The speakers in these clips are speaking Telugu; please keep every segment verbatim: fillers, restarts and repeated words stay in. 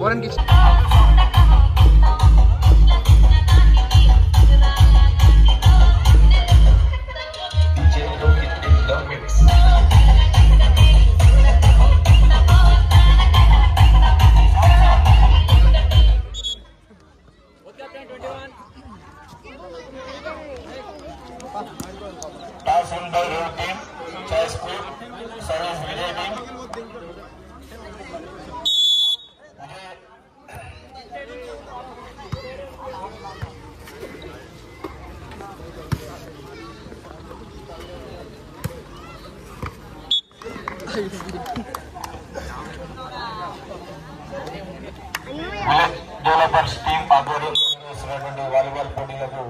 ఎవరికి Toss in by road team, chase quick, service Vijay team. Village developers team ఆధ్వర్యంలో నిర్వహిస్తున్నటువంటి వాలీబాల్ పోటీలకు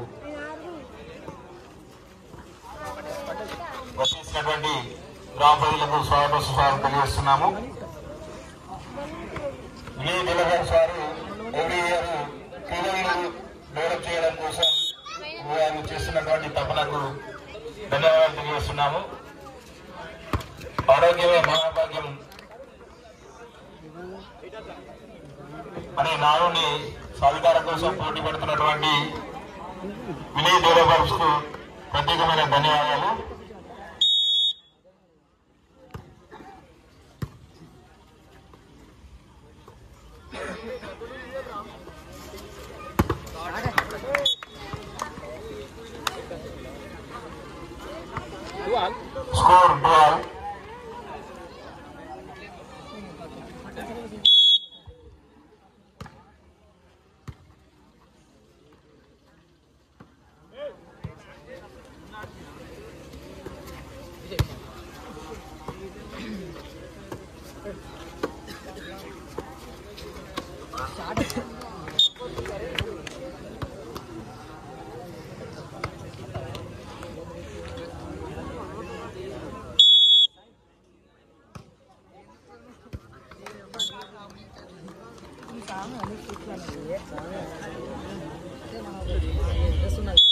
వచ్చేసినటువంటి గ్రామ ప్రజలకు స్వాగత సుస్వాగతం తెలియజేస్తున్నాము. విలేజ్ డెవలపర్స్ వారు ఎవ్రీ ఇయర్ క్రీడలను డెవలప్ చేయడం కోసం వారు చేస్తున్నటువంటి తపనకు ధన్యవాదాలు తెలియజేస్తున్నాము. ఆరోగ్యమే మహాభాగ్యం అనే నాడుని సాధికారం కోసం పోటీ పడుతున్నటువంటి విలేజ్ డెవలపర్స్ కు ప్రత్యేకమైన ధన్యవాదాలు. Score ball. Ini